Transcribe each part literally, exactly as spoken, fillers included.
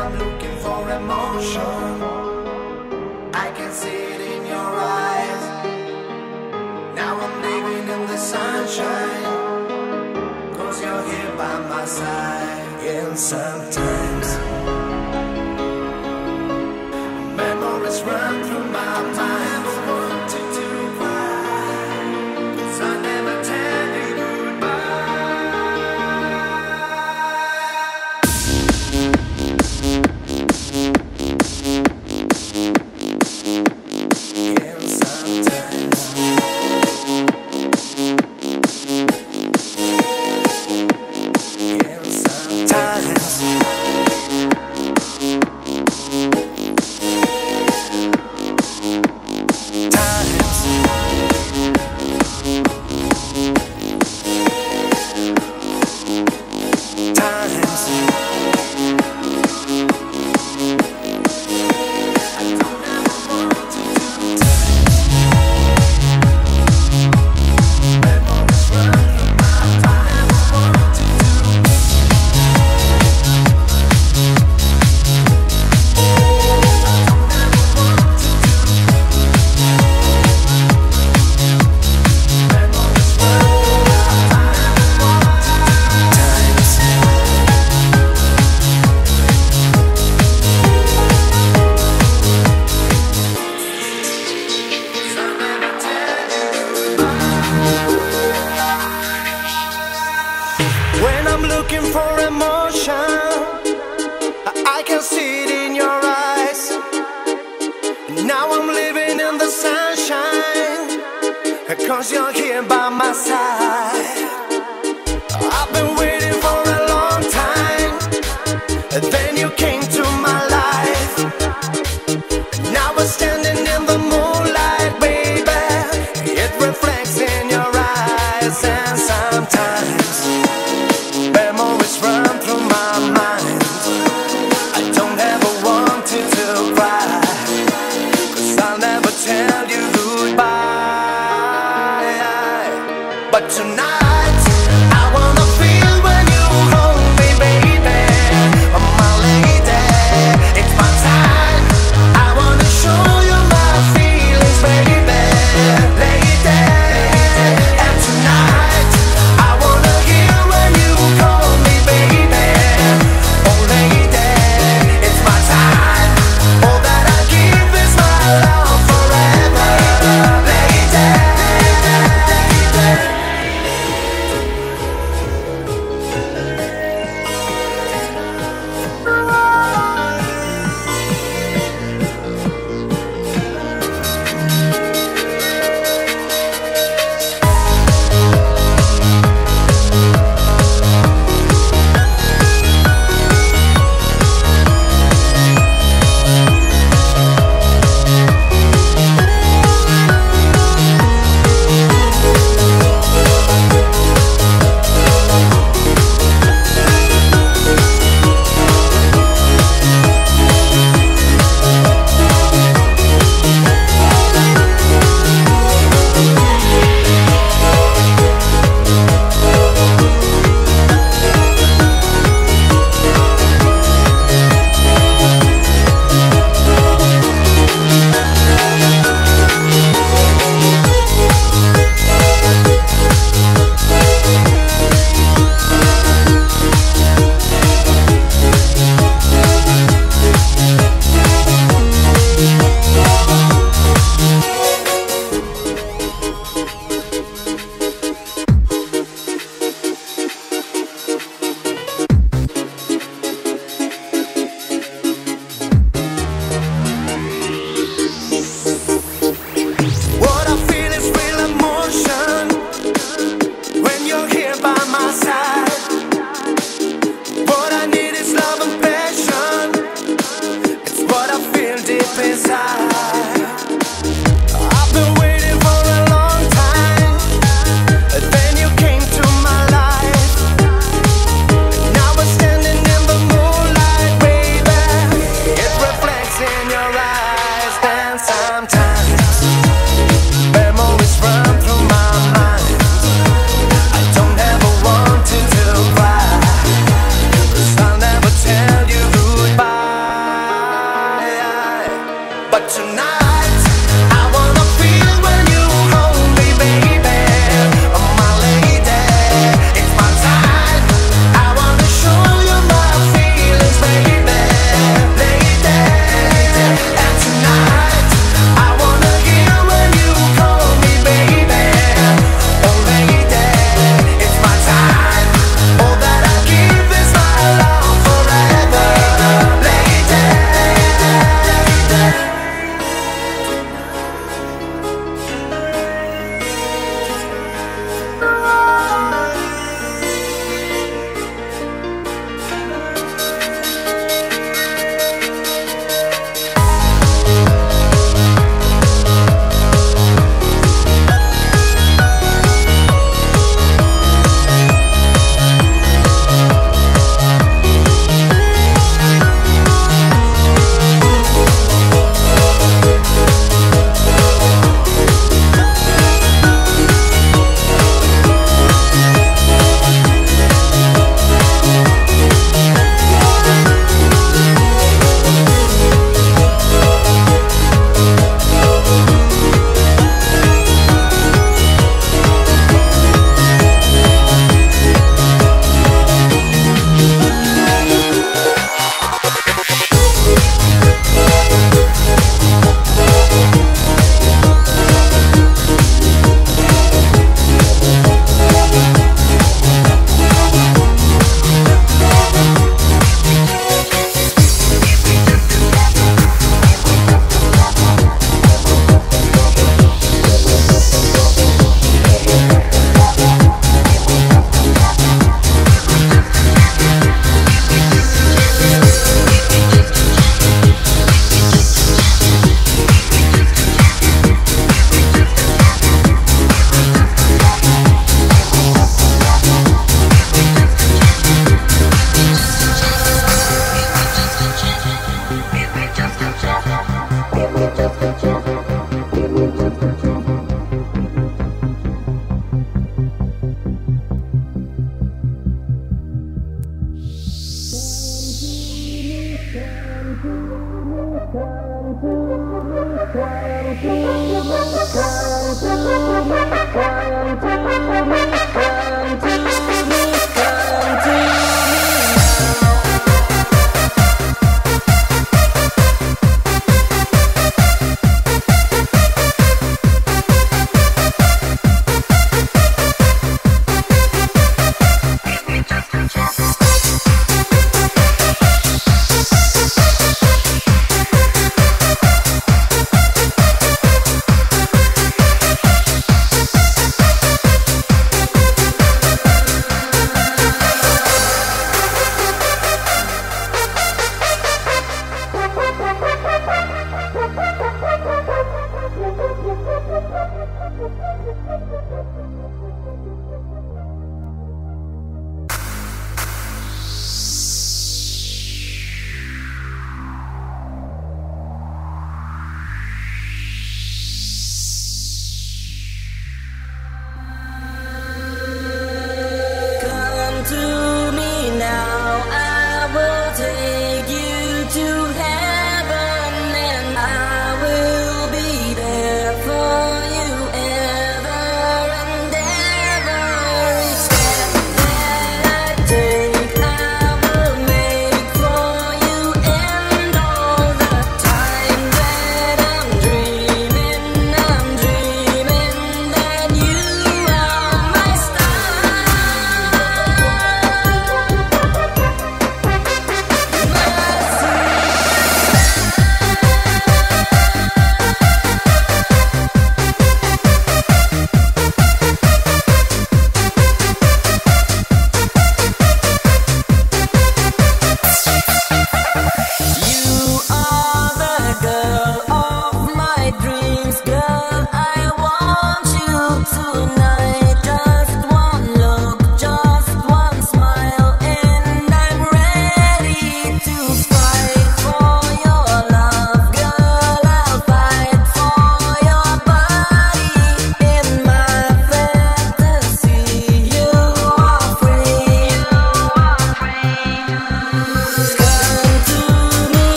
I'm looking for emotion, I can see it in your eyes. Now I'm living in the sunshine, cause you're here by my side. And sometimes memories run through my mind. I never wanted to cry, cause I never tell you looking for emotion, I can see it in your eyes. Now I'm living in the sunshine, cause you're here by my side. I've been waiting for a long time, then you came to my life. Now we're standing in the moonlight, baby, it reflects in your eyes. And sometimes memories run through my mind, I don't ever want you to cry, cause I'll never tell you goodbye. But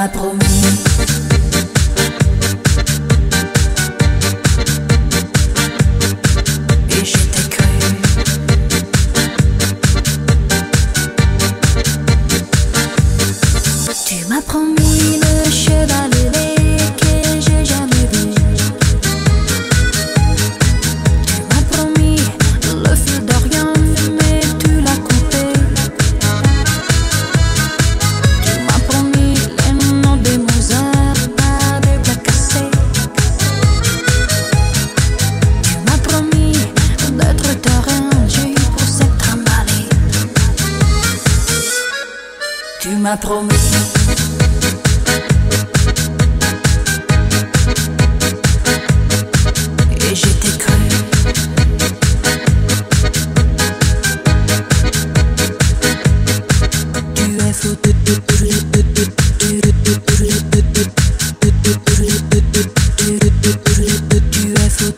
m'as promis. Et je t'ai cru. Tu m'as promis le cheval ailé que j'ai jamais vu. Tu m'as promis le fil d'Orient, mais tu l'as coupé. Tu m'as promis les noms des Mozart par des plats cassés. Tu m'as promis d'être t'arranger pour cette trimballée. Tu m'as promis. Et je t'ai cru. Tu es fou. Tu es fou.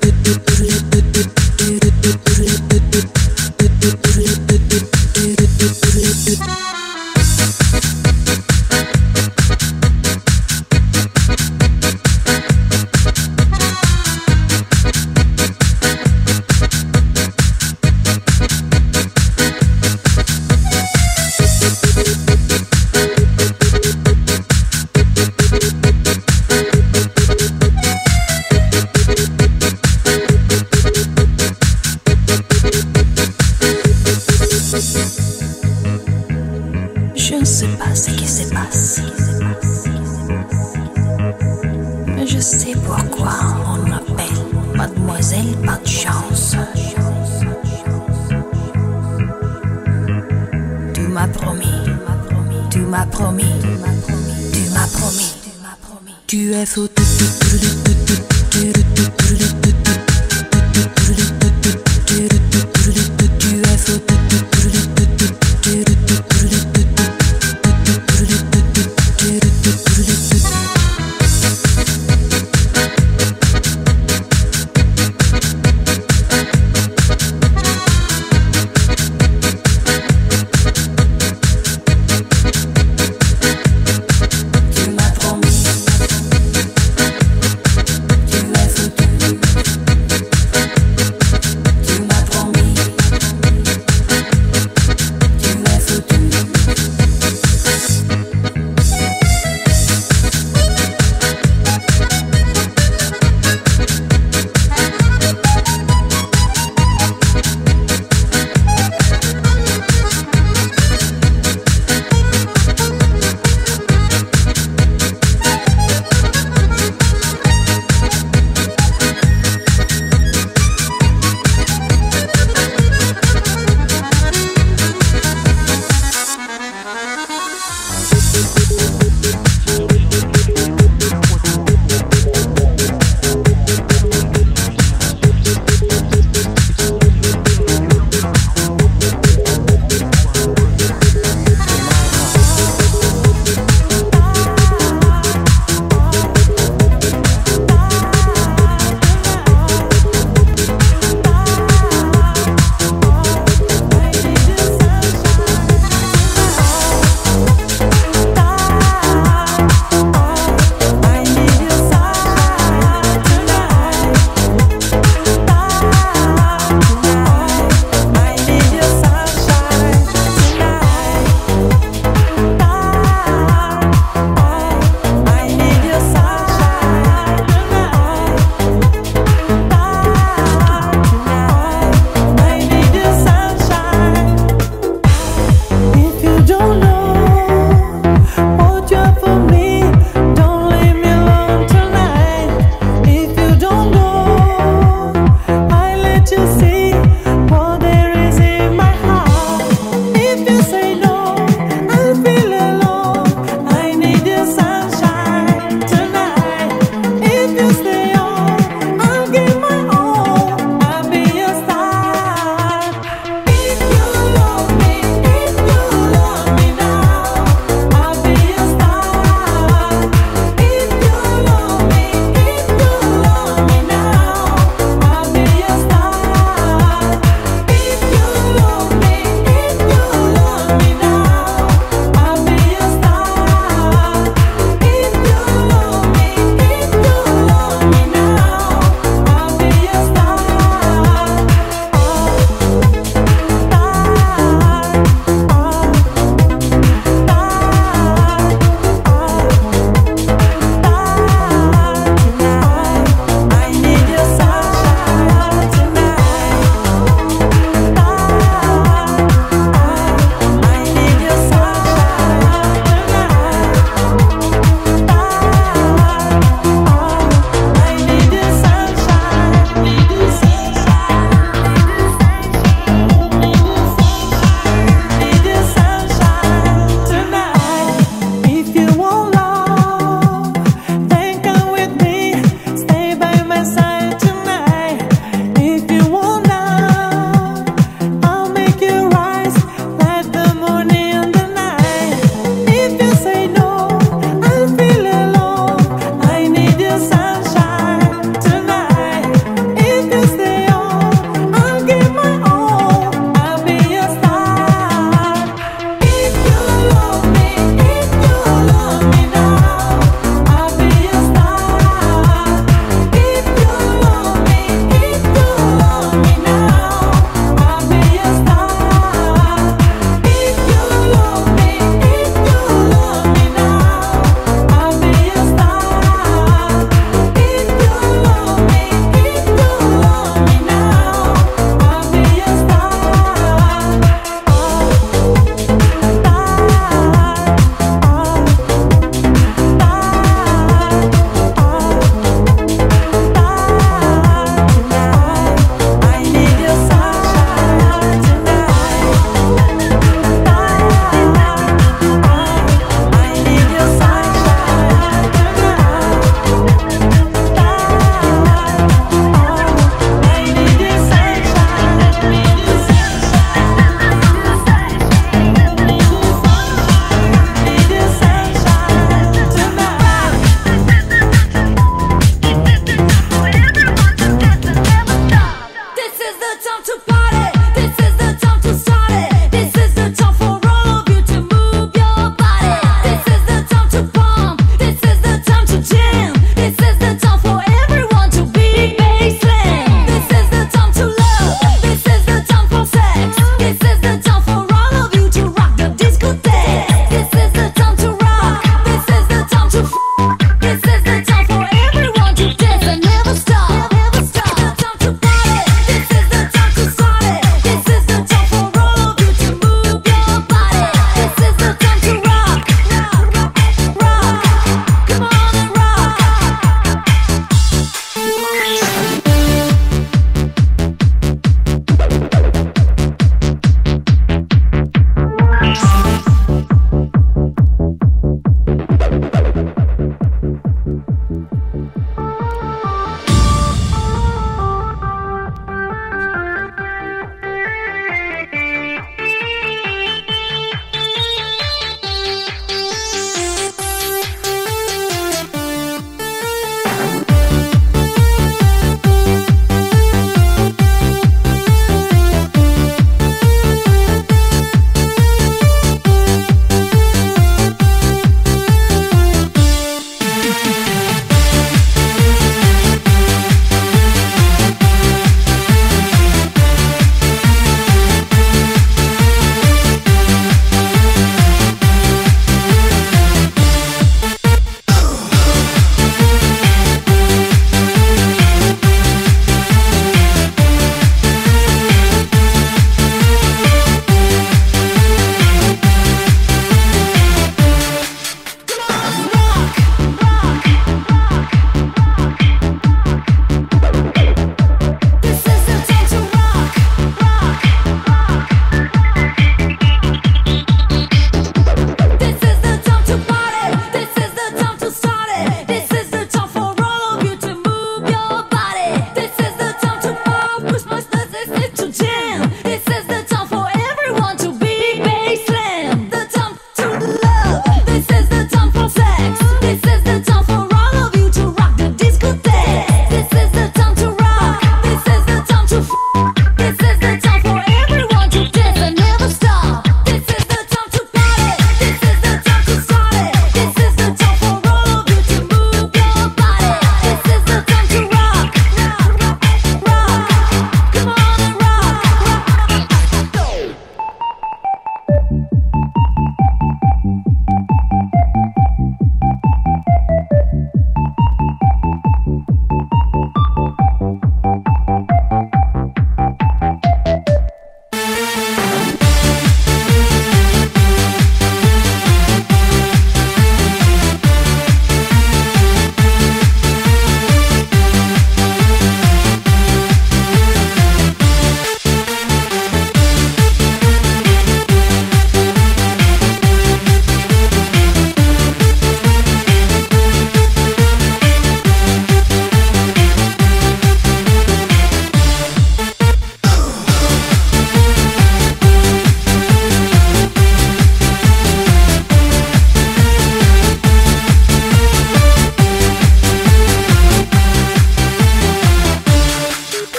Je ne sais pas ce qui se passe, mais je sais pourquoi on m'appelle Mademoiselle Pas de Chance. Tu m'as promis, tu m'as promis, tu m'as promis, tu es fou. Tu m'as promis, tu es foutu.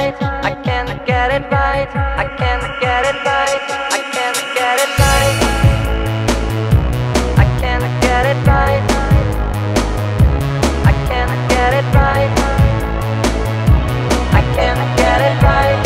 right. I can't get it right. I can't get it right. I can't get it right. I can't get it right. I can't get it right. I can't get it right.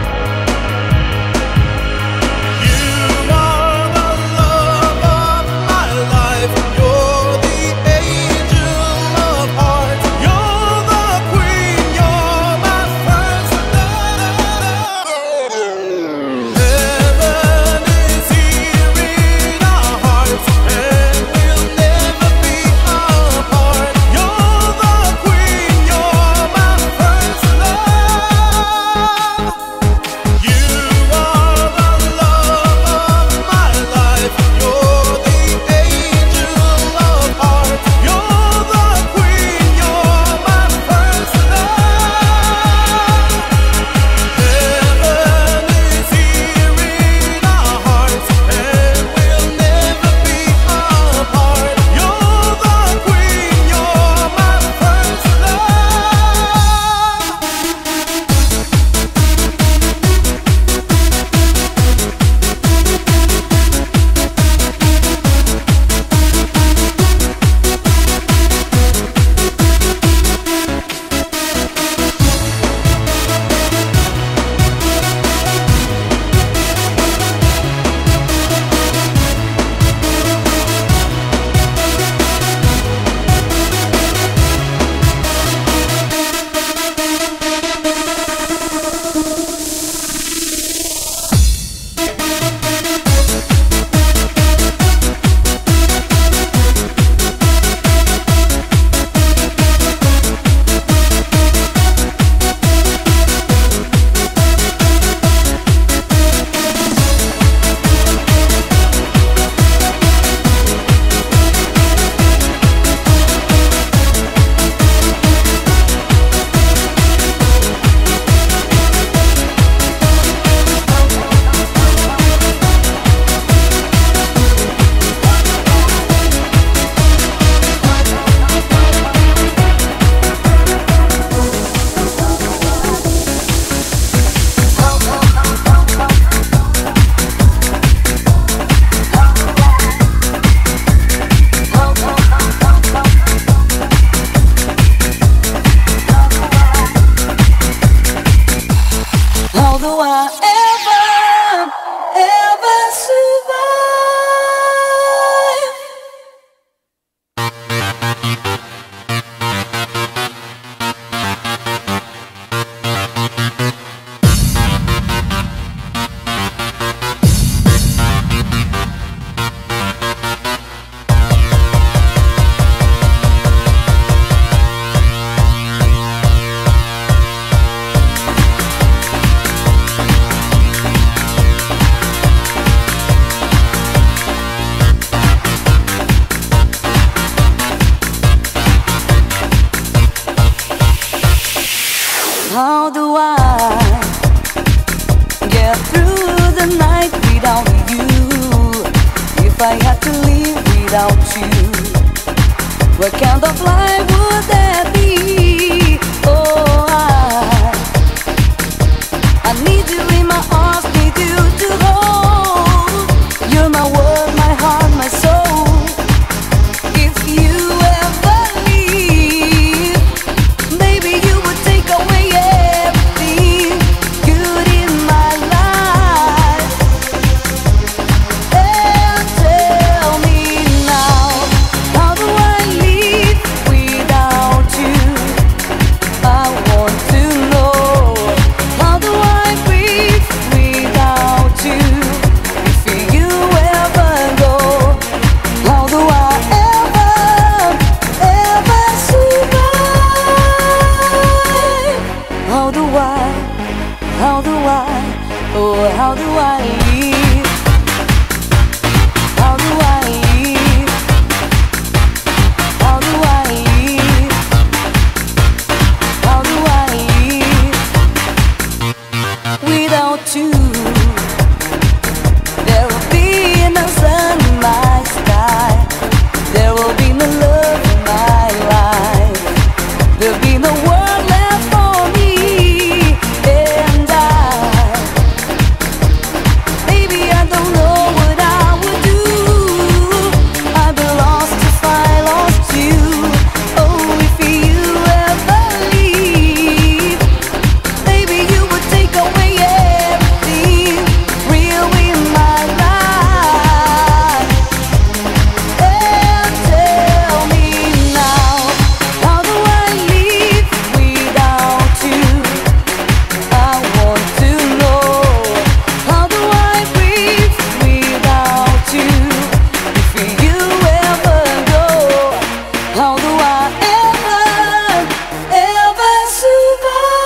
How do I get through the night without you? If I had to live without you, what kind of life would that be? Oh, I, I need you in my arms, need you to hold. You're my world, my heart, my soul. If you ever leave, baby, you would take away everything good in my life. And tell me now, how do I live without you? I ever, ever survive?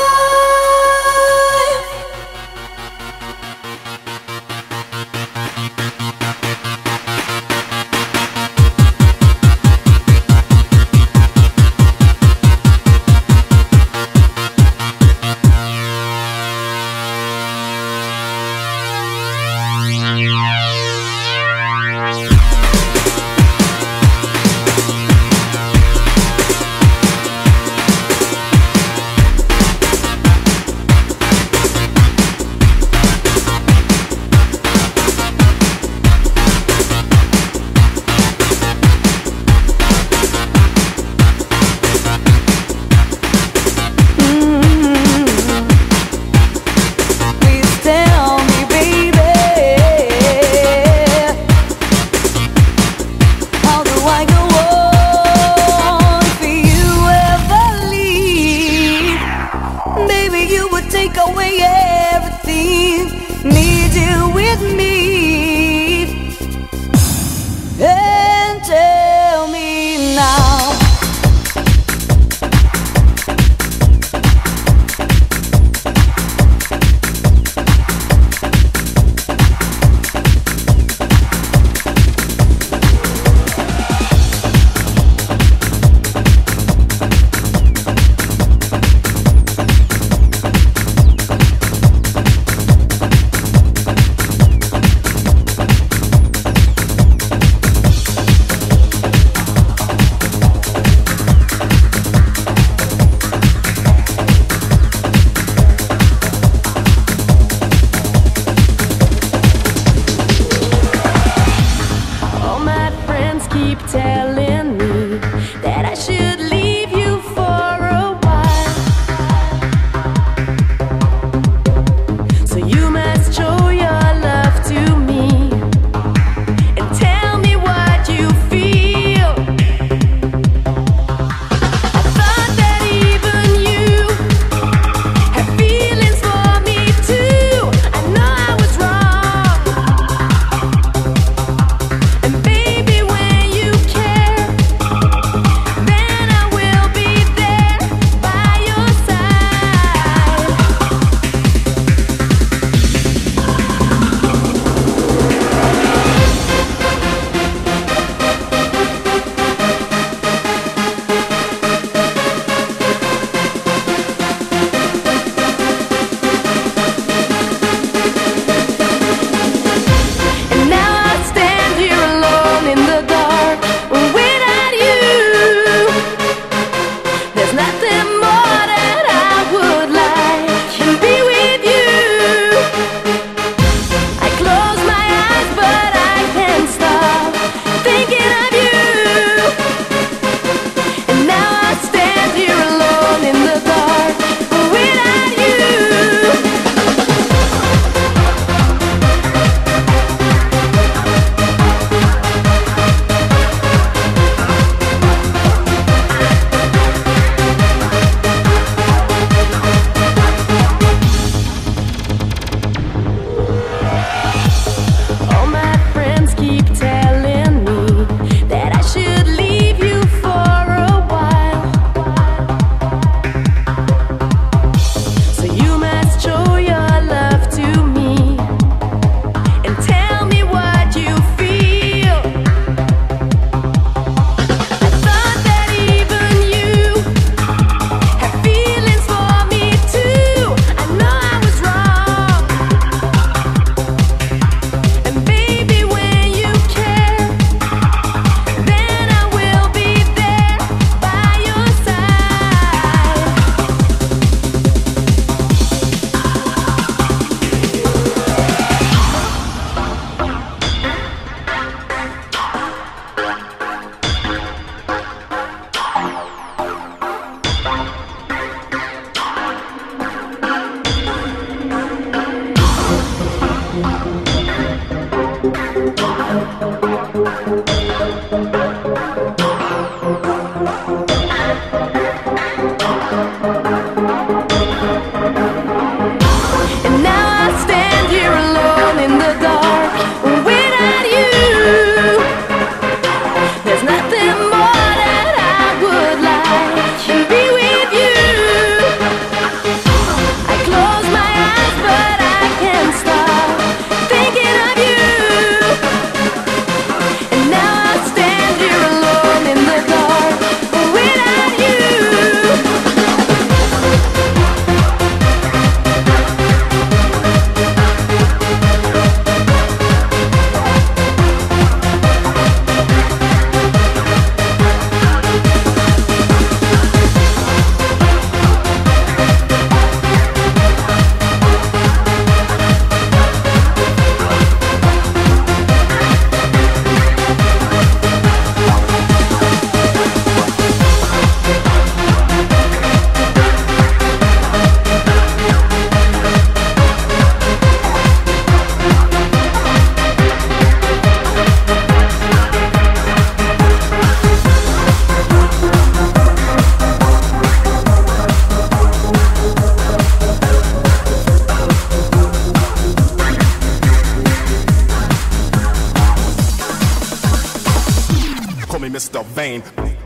vain.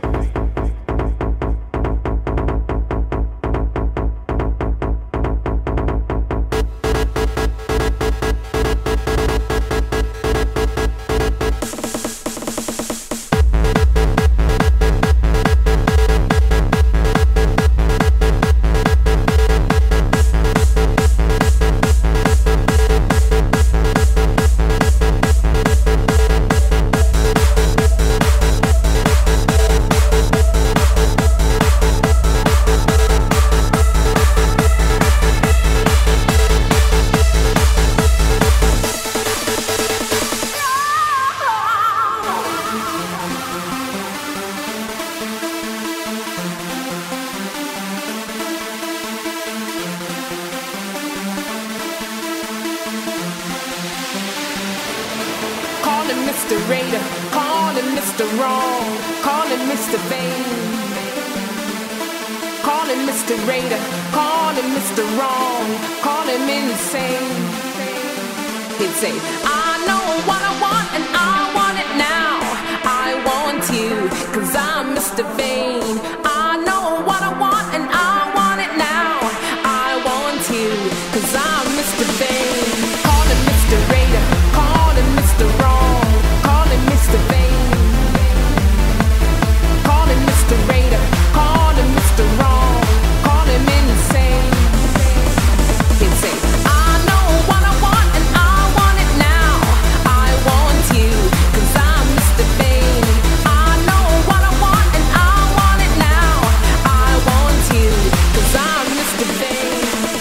Mister Raider, call him Mister Wrong, call him Mister Vain. Call him Mister Raider, call him Mister Wrong, call him insane. He'd say, I know what I want and I want it now. I want you, cause I'm Mister Vain. I know what I want and I want it now. I want you, cause I'm Mister Vain. Call him Mister Raider, call him Mister Wrong, call him Mister Vain. Call him Mister Raider, call him Mister Wrong, call him insane. He'd say, I know what I want and I want it now. I want you, cause I'm Mister Vain. I know what I want and I want it now. I want you, cause I'm Mister Vain.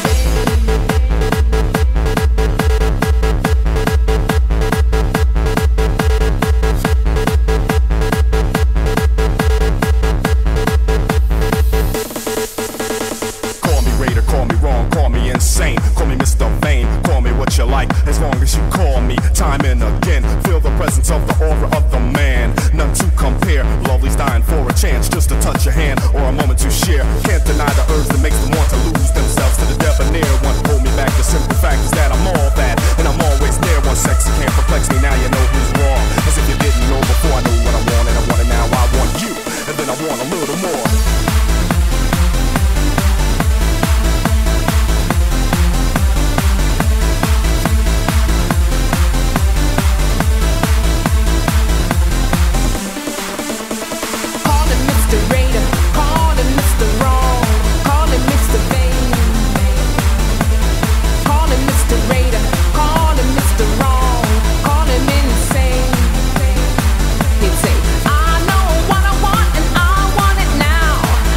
Insane. Call me Mister Vain, call me what you like, as long as you call me time and again. Feel the presence of the aura of the man, none to compare. Lovely's dying for a chance just to touch your hand or a moment to share. Can't deny the urge that makes them want to lose themselves to the debonair. One hold me back, the simple fact is that I'm all that, and I'm always near. One sexy can't perplex me, now you know who's wrong. As if you didn't know before. I knew what I wanted, I want it now, I want you, and then I want a little more. I know what I want and I want it now.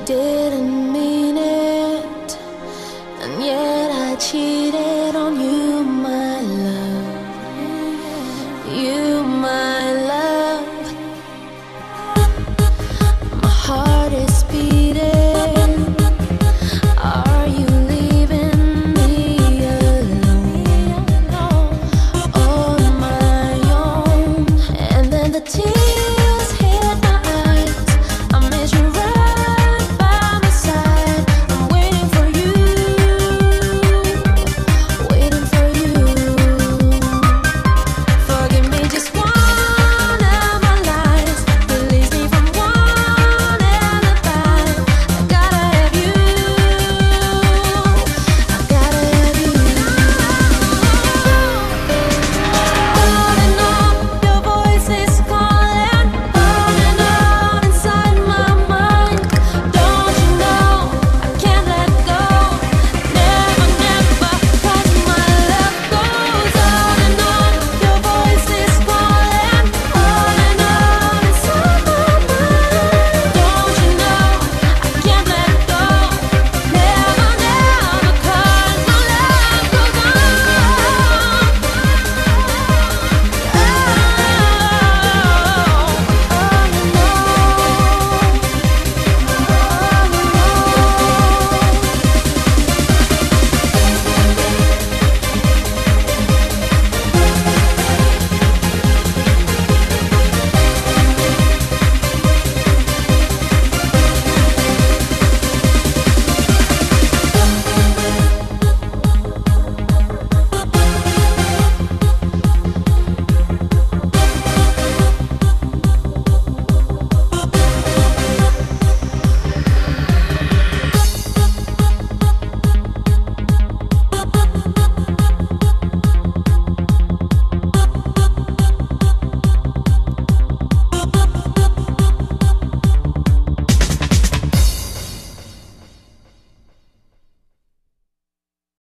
did.